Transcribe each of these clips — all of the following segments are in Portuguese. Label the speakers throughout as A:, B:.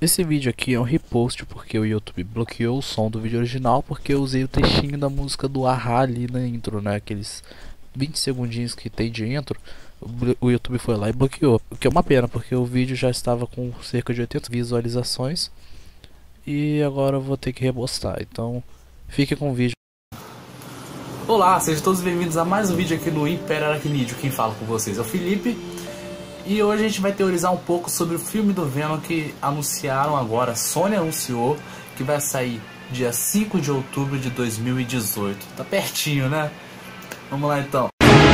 A: Esse vídeo aqui é um repost porque o YouTube bloqueou o som do vídeo original porque eu usei o trechinho da música do A-ha ali na intro, né? Aqueles 20 segundinhos que tem de intro. O YouTube foi lá e bloqueou, o que é uma pena porque o vídeo já estava com cerca de 80 visualizações e agora eu vou ter que repostar, então fique com o vídeo.
B: Olá, sejam todos bem-vindos a mais um vídeo aqui no Império Aracnídeo. Quem fala com vocês é o Felipe. E hoje a gente vai teorizar um pouco sobre o filme do Venom que anunciaram agora. A Sony anunciou que vai sair dia 5 de outubro de 2018. Tá pertinho, né? Vamos lá então.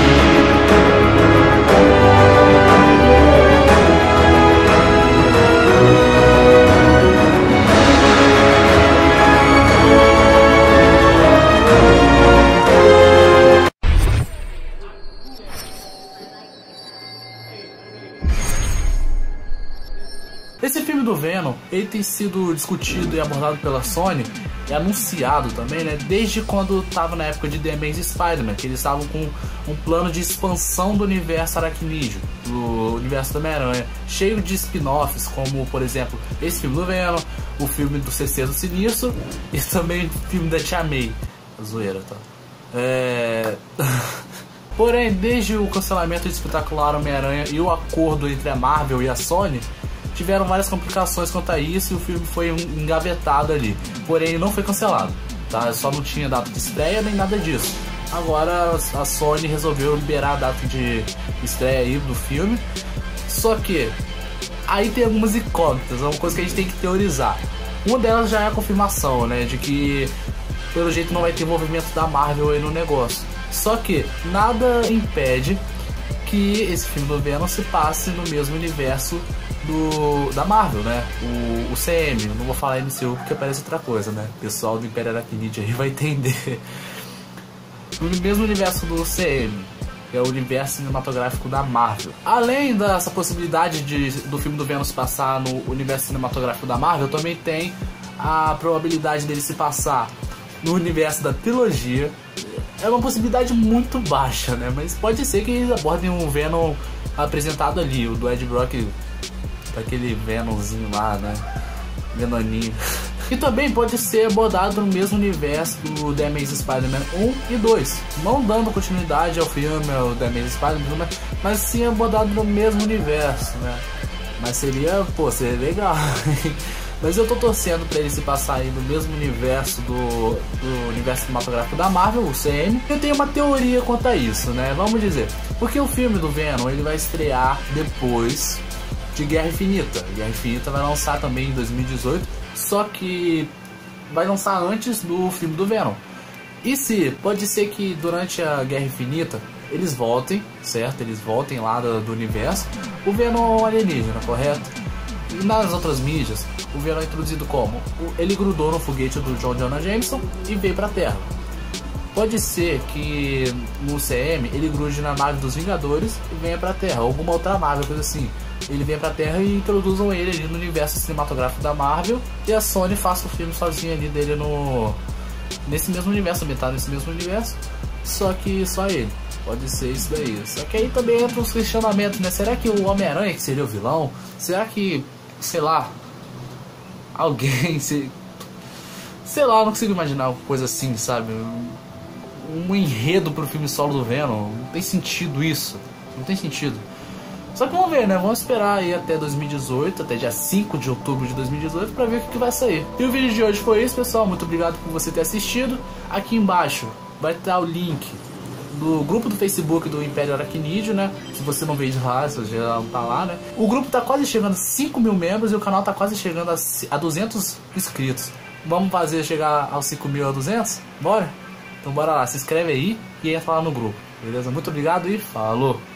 B: Esse filme do Venom, ele tem sido discutido e abordado pela Sony e anunciado também, né? Desde quando estava na época de The Amazing Spider-Man, que eles estavam com um plano de expansão do universo aracnídeo, do universo do Homem-Aranha, cheio de spin-offs, como, por exemplo, esse filme do Venom, o filme do Sexteto Sinistro e também o filme da Tia May. A zoeira, tá? Porém, desde o cancelamento de Espetacular Homem-Aranha e o acordo entre a Marvel e a Sony, tiveram várias complicações quanto a isso e o filme foi engavetado ali. Porém, não foi cancelado, tá? Só não tinha data de estreia nem nada disso. Agora a Sony resolveu liberar a data de estreia aí do filme. Só que aí tem algumas incógnitas, é uma coisa que a gente tem que teorizar. Uma delas já é a confirmação, né? De que pelo jeito não vai ter envolvimento da Marvel aí no negócio. Só que nada impede que esse filme do Venom se passe no mesmo universo da Marvel, né? O CM, eu não vou falar MCU porque parece outra coisa, né? O pessoal do Império Aracnídeo aí vai entender. No mesmo universo do CM, que é o universo cinematográfico da Marvel. Além dessa possibilidade do filme do Venom se passar no universo cinematográfico da Marvel, também tem a probabilidade dele se passar no universo da trilogia. É uma possibilidade muito baixa, né? Mas pode ser que eles abordem um Venom apresentado ali, o do Ed Brock, aquele Venomzinho lá, né? Venoninho. E também pode ser abordado no mesmo universo do The Amazing Spider-Man 1 e 2. Não dando continuidade ao filme, ao The Amazing Spider-Man, mas sim abordado no mesmo universo, né? Mas seria, pô, seria legal. Mas eu tô torcendo pra ele se passar aí no mesmo universo do universo cinematográfico da Marvel, o CM. Eu tenho uma teoria quanto a isso, né? Vamos dizer, porque o filme do Venom ele vai estrear depois de Guerra Infinita. Guerra Infinita vai lançar também em 2018, só que vai lançar antes do filme do Venom. E se pode ser que durante a Guerra Infinita eles voltem, certo? Eles voltem lá do universo. O Venom alienígena, correto? E nas outras mídias, o Venom é introduzido como? Ele grudou no foguete do John Jonah Jameson e veio pra Terra. Pode ser que no CM ele grude na nave dos Vingadores e venha pra Terra, ou alguma outra nave, coisa assim. Ele venha pra Terra e introduzam ele ali no universo cinematográfico da Marvel e a Sony faça o filme sozinha ali dele nesse mesmo universo, ambientado nesse mesmo universo, só que só ele. Pode ser isso daí. Só que aí também entra os questionamentos, né? Será que o Homem-Aranha que seria o vilão? Será que, sei lá, alguém sei lá, eu não consigo imaginar uma coisa assim, sabe? Um enredo pro filme solo do Venom. Não tem sentido isso. Não tem sentido. Só que vamos ver, né? Vamos esperar aí até 2018, até dia 5 de outubro de 2018 pra ver o que vai sair. E o vídeo de hoje foi isso, pessoal. Muito obrigado por você ter assistido. Aqui embaixo vai estar o link do grupo do Facebook do Império Aracnídeo, né? Se você não veio de lá, se você já não tá lá, né? O grupo tá quase chegando a 5 mil membros e o canal tá quase chegando a 200 inscritos. Vamos fazer chegar aos 5 mil a 200? Bora? Então bora lá, se inscreve aí e entra lá no grupo, beleza? Muito obrigado e falou!